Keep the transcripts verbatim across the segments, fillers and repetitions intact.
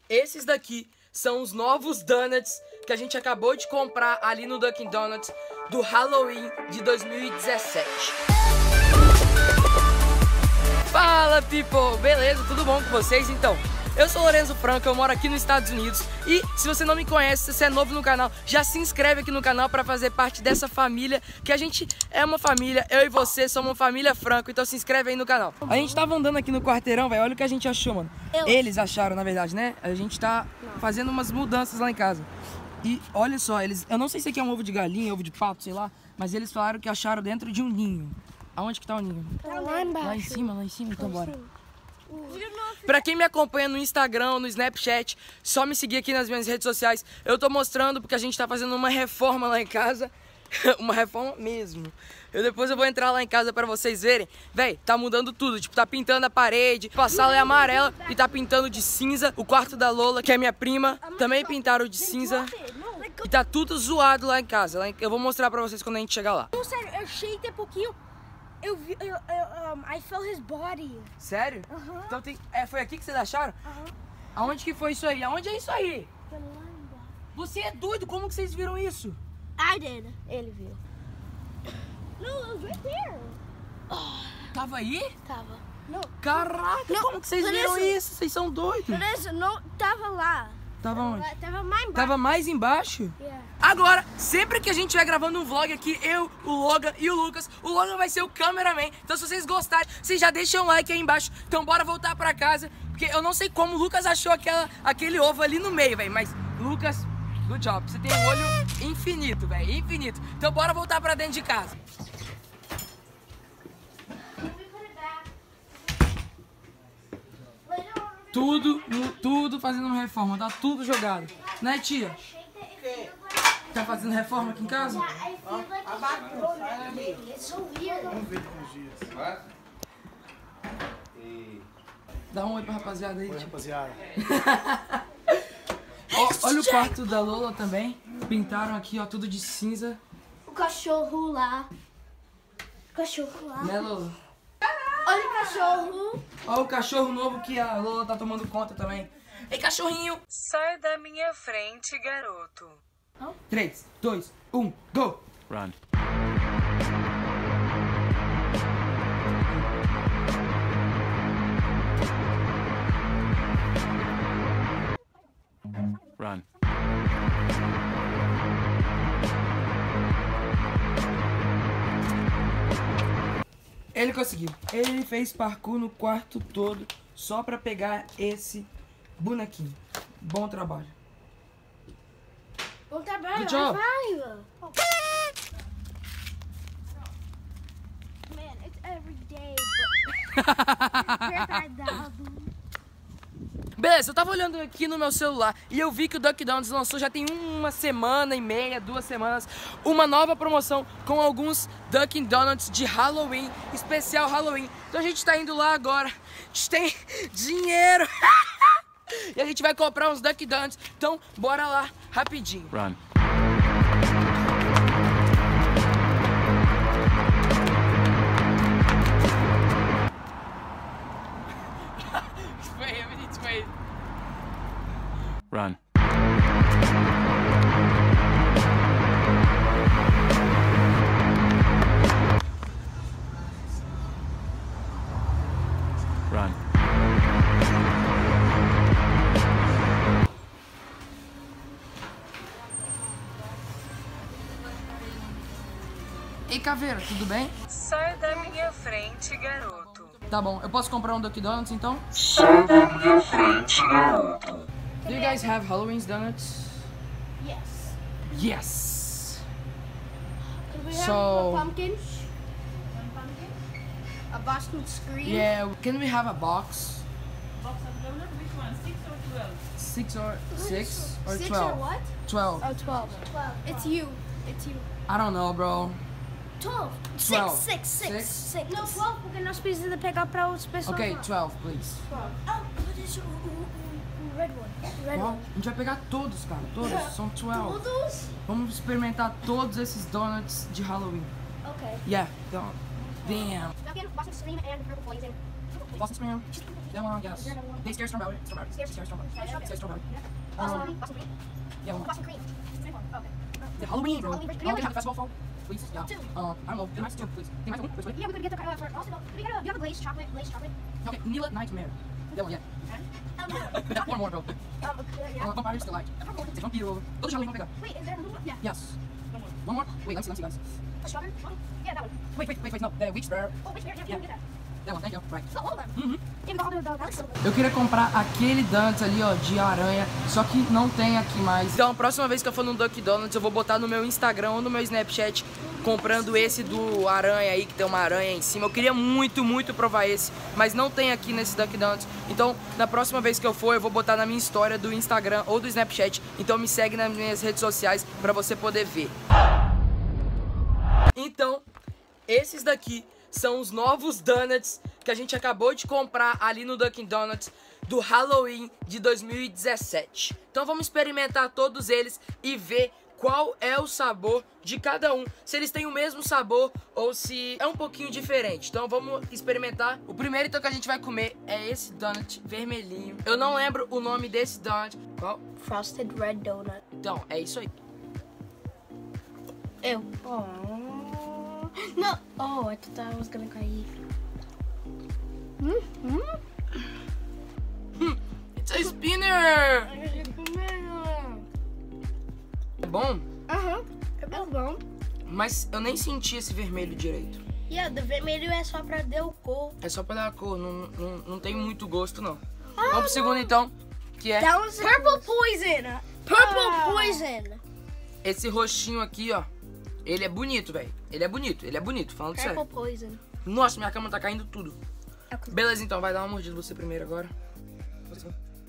Esses daqui são os novos donuts que a gente acabou de comprar ali no Dunkin' Donuts do Halloween de dois mil e dezessete. Fala, people! Beleza? Tudo bom com vocês? Então, eu sou Lorenzo Franco, eu moro aqui nos Estados Unidos e se você não me conhece, se você é novo no canal, já se inscreve aqui no canal para fazer parte dessa família, que a gente é uma família, eu e você somos uma família Franco, então se inscreve aí no canal. A gente tava andando aqui no quarteirão, velho, olha o que a gente achou, mano. Eu... Eles acharam, na verdade, né? A gente tá não. fazendo umas mudanças lá em casa. E olha só, eles, eu não sei se aqui é um ovo de galinha, ovo de pato, sei lá, mas eles falaram que acharam dentro de um ninho. Aonde que tá o ninho? Tá lá embaixo. Lá em cima, lá em cima, então bora. Pra quem me acompanha no Instagram, no Snapchat, só me seguir aqui nas minhas redes sociais. Eu tô mostrando porque a gente tá fazendo uma reforma lá em casa. Uma reforma mesmo. Eu depois eu vou entrar lá em casa pra vocês verem. Véi, tá mudando tudo. Tipo, tá pintando a parede. A sala é amarela e tá pintando de cinza. O quarto da Lola, que é minha prima, também pintaram de cinza. E tá tudo zoado lá em casa. Eu vou mostrar pra vocês quando a gente chegar lá. Não, sério, eu achei até pouquinho. Eu vi, eu, eu, um, I felt his body. Sério? Uh-huh. Então tem, é, foi aqui que vocês acharam? Uh-huh. Aonde que foi isso aí? Aonde é isso aí? Foi lá embaixo. Você é doido? Como que vocês viram isso? I did. Ele viu. No, it was right there. Oh, tava aí? Tava. Não. Caraca, não, como que vocês viram isso, isso? Vocês são doidos. Por isso, não, tava lá. Tava onde? Tava mais embaixo. Tava mais embaixo? Yeah. Agora, sempre que a gente estiver gravando um vlog aqui, eu, o Logan e o Lucas, o Logan vai ser o cameraman. Então se vocês gostarem, vocês já deixam um like aí embaixo. Então bora voltar pra casa, porque eu não sei como o Lucas achou aquela, aquele ovo ali no meio, velho. Mas, Lucas, good job. Você tem um olho infinito, velho, infinito. Então bora voltar pra dentro de casa. Tudo, tudo fazendo uma reforma, tá tudo jogado. Né, tia? Tá fazendo reforma aqui em casa? Dá um oi pra rapaziada aí, oi, tia. Rapaziada. Ó, olha o quarto da Lola também. Pintaram aqui, ó, tudo de cinza. O cachorro lá. O cachorro lá. Né, Lola? Olha o cachorro. Olha o cachorro novo que a Lola tá tomando conta também. Ei, cachorrinho! Sai da minha frente, garoto. três, dois, um, go! Run. Run. Ele conseguiu. Ele fez parkour no quarto todo só pra pegar esse bonequinho. Bom trabalho. Bom trabalho. Good job. Oh. Man, it's every day, bro. Beleza, eu tava olhando aqui no meu celular e eu vi que o Dunkin' Donuts lançou já tem uma semana e meia, duas semanas, uma nova promoção com alguns Dunkin' Donuts de Halloween, especial Halloween. Então a gente tá indo lá agora, a gente tem dinheiro e a gente vai comprar uns Dunkin' Donuts. Então bora lá, rapidinho. Run. Wait, we need to wait. Run. Run. Ei, Caveira, tudo bem? Sai da minha frente, garoto. Tá bom, eu posso comprar um Dunkin' Donuts então? Sai da minha frente, garoto. Do you guys have Halloween donuts? Yes. Yes. Could we So- have a pumpkin? One pumpkin? A Boston screen? Yeah, can we have a box? Box of donuts, which one? Six or twelve? Six or six or Six twelve? or what? Twelve. Oh, twelve. Twelve. It's you. It's you. I don't know, bro. Twelve. Twelve. Six, six, Six? six, six. No, twelve, porque nós precisamos pegar para outras pessoas. Okay, lá. twelve, please. Twelve. Oh, what is o, o, o red one? Red Qual? one. A gente vai pegar todos, cara. Todos. São twelve. Todos? Vamos experimentar todos esses donuts de Halloween. Okay. Yeah. Então, damn. Pumpkin, Boston screen, and purple poison. Boston Spring. That one, yes. They scare strawberry. Strawberry. Scare strawberry. Scare strawberry. Um, yeah, one. Boston cream. Same one. Okay. The Halloween, bro. Halloween, Um, can I have the festival phone, please? Yeah. Two. Uh, I don't know. Can I have two, please? Can I have one? Which way? Yeah, we could get the uh, for also. We got a, you have a glazed chocolate, glazed chocolate. Okay, Neela Nightmare. That one, yeah. Um, One more, bro. um, yeah. Uh, Vampires Delight. It's vampiro. Go to Halloween, one bigger. Wait, is there another one? Yeah. Yes. One more. Wait, let me see, let me see, guys. A strawberry? One? Yeah, that one. Wait, wait, wait, wait, no. The Witch Bear. Oh, which bear? Yeah, Yeah. we can get that. That one, thank you. Right. So, all of them. Uhum. Yeah, we got all the, the, that looks so good. Eu queria comprar aquele Donuts ali, ó, de aranha, só que não tem aqui mais. Então, a próxima vez que eu for no Dunkin' Donuts, eu vou botar no meu Instagram ou no meu Snapchat comprando esse do aranha aí, que tem uma aranha em cima. Eu queria muito, muito provar esse, mas não tem aqui nesse Dunkin' Donuts. Então, na próxima vez que eu for, eu vou botar na minha história do Instagram ou do Snapchat. Então, me segue nas minhas redes sociais pra você poder ver. Então, esses daqui são os novos donuts que a gente acabou de comprar ali no Dunkin' Donuts do Halloween de dois mil e dezessete. Então vamos experimentar todos eles e ver qual é o sabor de cada um. Se eles têm o mesmo sabor ou se é um pouquinho diferente. Então vamos experimentar. O primeiro então que a gente vai comer é esse donut vermelhinho. Eu não lembro o nome desse donut. Qual? Frosted Red Donut. Então, é isso aí. Ew. Oh. No. Oh, I thought I was gonna cry. Hmm? Hmm? It's a spinner! É bom? Aham. É bom. bom. Mas eu nem senti esse vermelho direito. Yeah, do vermelho é só pra dar o cor. É só pra dar a cor, não, não, não tem muito gosto, não. Vamos pro segundo, então, que é That was Purple Poison. Purple Ah. Poison. esse roxinho aqui, ó. Ele é bonito, velho. Ele é bonito, ele é bonito, falando Purple sério. Poison. Nossa, minha cama tá caindo tudo. Okay. Beleza, então, vai dar uma mordida você primeiro agora. Você.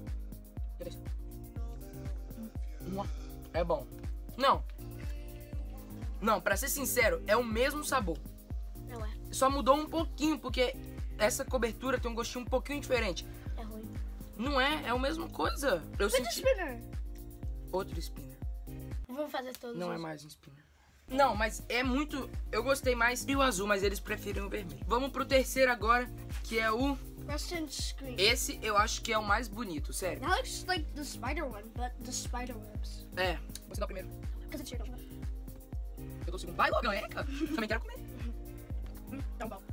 É bom. Não. Não, pra ser sincero, é o mesmo sabor. Não é. Só mudou um pouquinho, porque essa cobertura tem um gostinho um pouquinho diferente. É ruim. Não é, é a mesma coisa. Eu With the senti spinner. outro spinner. Vamos fazer todos. Não é os- mais um spinner. Não, mas é muito... Eu gostei mais do azul, mas eles preferem o vermelho. Vamos pro terceiro agora, que é o... Rustin Scream. Esse eu acho que é o mais bonito, sério. That looks like the spider one, but the spider webs. É. Você dá o primeiro. Because it's your dog. Eu dou o segundo. Vai logo, não é, cara? Também quero comer. Tão bom.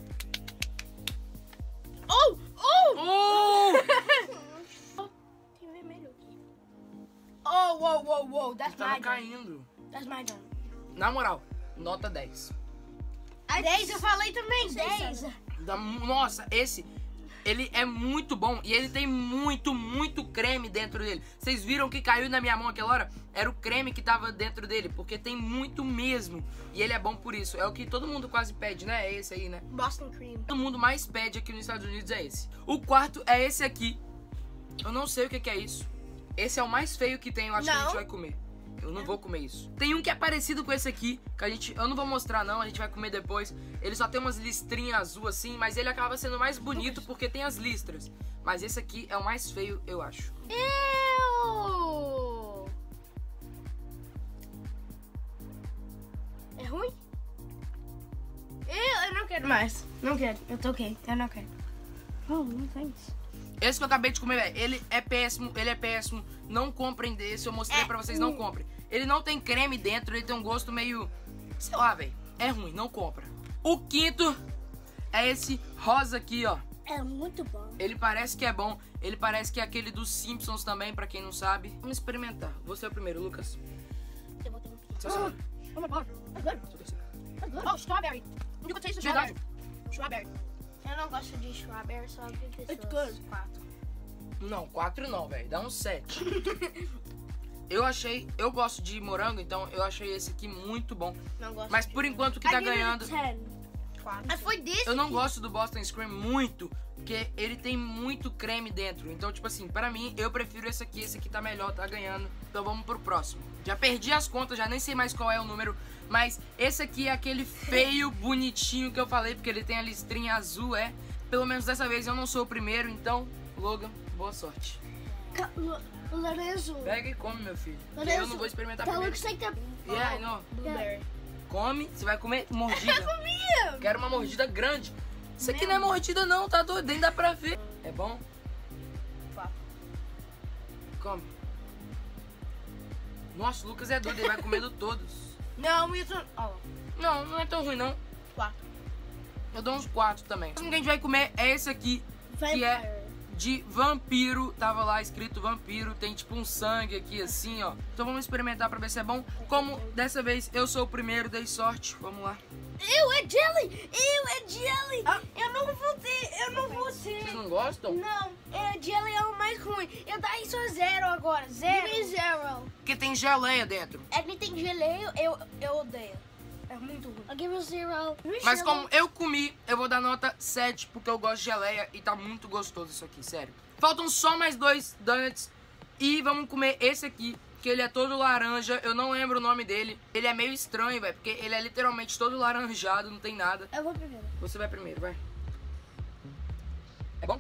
Oh! Oh! Oh! Tem vermelho aqui. Oh, whoa, whoa, whoa. That's Tava my gun. caindo. That's my gun. Na moral, nota dez. dez, eu falei também. dez. Da- Nossa, esse... Ele é muito bom e ele tem muito, muito creme dentro dele. Vocês viram que caiu na minha mão aquela hora? Era o creme que tava dentro dele, porque tem muito mesmo. E ele é bom por isso. É o que todo mundo quase pede, né? É esse aí, né? Boston Cream. Todo mundo mais pede aqui nos Estados Unidos é esse. O quarto é esse aqui. Eu não sei o que que é isso. Esse é o mais feio que tem, eu acho que a Não. gente vai comer. Eu não vou comer isso. Tem um que é parecido com esse aqui, que a gente... Eu não vou mostrar não, a gente vai comer depois. Ele só tem umas listrinhas azul assim, mas ele acaba sendo mais bonito porque tem as listras. Mas esse aqui é o mais feio, eu acho. Ew! É ruim? Eu, eu não quero mais. Não quero. Eu tô ok. Eu não quero. Oh, no thanks. Esse que eu acabei de comer, velho, ele é péssimo, ele é péssimo. Não comprem desse, eu mostrei É pra vocês, não ruim. comprem. Ele não tem creme dentro, ele tem um gosto meio... Sei lá, velho. É ruim, não compra. O quinto é esse rosa aqui, ó. É muito bom. Ele parece que é bom. Ele parece que é aquele dos Simpsons também, pra quem não sabe. Vamos experimentar. Você é o primeiro, Lucas. Eu vou ter um Você é o segundo. Oh my god. That's good. Você é o terceiro. That's good. Oh, strawberry. You can taste the Verdade. strawberry. Strawberry. Eu não gosto de strawberry, só que pessoas. It's good. Quatro. Não, quatro não, velho. Dá um sete. Eu achei... Eu gosto de morango, então eu achei esse aqui muito bom. Não gosto. Mas por enquanto o que tá ganhando... Mas foi desse. Eu não gosto do Boston Scream muito, porque ele tem muito creme dentro. Então, tipo assim, pra mim, eu prefiro esse aqui. Esse aqui tá melhor, tá ganhando. Então vamos pro próximo. Já perdi as contas, já nem sei mais qual é o número. Mas esse aqui é aquele feio, bonitinho que eu falei, porque ele tem a listrinha azul, é. Pelo menos dessa vez eu não sou o primeiro, então, Logan, boa sorte. Lorenzo. Pega e come, meu filho. Porque Lorenzo, eu não vou experimentar That primeiro. looks like the Yeah, I know. blueberry. Come, você vai comer mordida. Eu comi! Quero uma mordida grande. Isso aqui não é mordida não, tá doido? Nem dá pra ver. É bom? Quatro. Come. Nossa, o Lucas é doido, ele vai comendo todos. Não, isso... Ó, Não, não é tão ruim, não. quatro. Eu dou uns quatro também. O que a gente vai comer é esse aqui, que é de vampiro. Tava lá escrito vampiro. Tem tipo um sangue aqui assim, ó. Então vamos experimentar pra ver se é bom. Como dessa vez eu sou o primeiro, dei sorte. Vamos lá. Eu é jelly! Eu é jelly! Ah, eu não vou ter, eu não vou ter. Vocês não gostam? Não, é, jelly é o mais ruim. Eu daí sou zero agora, zero. Give me zero. Porque tem geleia dentro. É que tem geleio, eu, eu odeio. É muito ruim. Eu give me zero. Mas como eu comi, eu vou dar nota sete, porque eu gosto de geleia e tá muito gostoso isso aqui, sério. Faltam só mais dois donuts e vamos comer esse aqui, que ele é todo laranja, eu não lembro o nome dele. Ele é meio estranho, velho, porque ele é literalmente todo laranjado, não tem nada. Eu vou primeiro. Você vai primeiro, vai. É bom?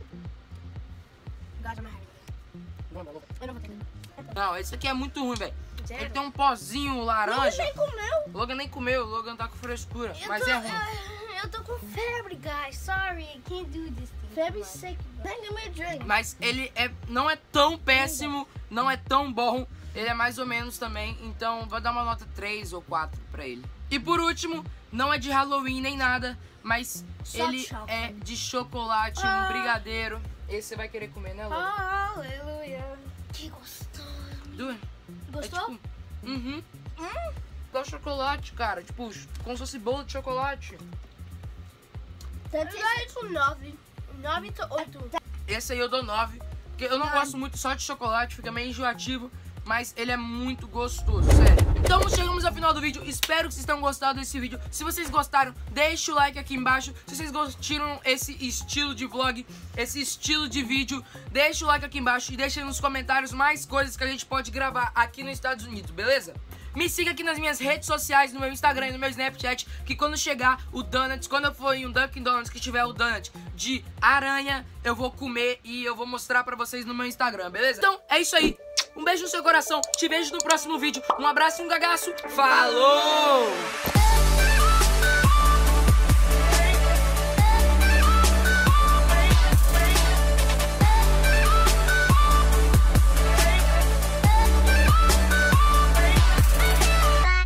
Gasta mais raiva. Bom, bom, bom. Eu não vou ter. Não, esse aqui é muito ruim, velho. Zero? Ele tem um pozinho laranja. Nem comeu. O Logan nem comeu, o Logan tá com frescura, Eu mas tô, é ruim. Eu, eu tô com febre, guys. Sorry, I can't do this thing. Febre sick. Give me a drink. Mas ele é, não é tão péssimo, não é tão bom. Ele é mais ou menos também, então vou dar uma nota três ou quatro pra ele. E por último, não é de Halloween nem nada, mas Só ele chocolate. é de chocolate, Ah. um brigadeiro. Esse você vai querer comer, né, Logan? Aleluia. Que gostoso. Du- Gostou? É tipo, uhum. Hum, igual chocolate, cara. Tipo, como se fosse bolo de chocolate. Eu dou isso nove. Nove ou oito. Esse aí eu dou nove, porque eu não gosto muito só de chocolate, fica meio enjoativo, mas ele é muito gostoso, sério. Então chegamos ao final do vídeo, espero que vocês tenham gostado desse vídeo. Se vocês gostaram, deixa o like aqui embaixo. Se vocês gostaram esse estilo de vlog, esse estilo de vídeo, deixa o like aqui embaixo e deixa aí nos comentários mais coisas que a gente pode gravar aqui nos Estados Unidos, beleza? Me siga aqui nas minhas redes sociais, no meu Instagram e no meu Snapchat, que quando chegar o Donuts, quando eu for em um Dunkin' Donuts que tiver o Donut de aranha, eu vou comer e eu vou mostrar pra vocês no meu Instagram, beleza? Então, é isso aí. Um beijo no seu coração, te vejo no próximo vídeo. Um abraço e um cagaço. Falou!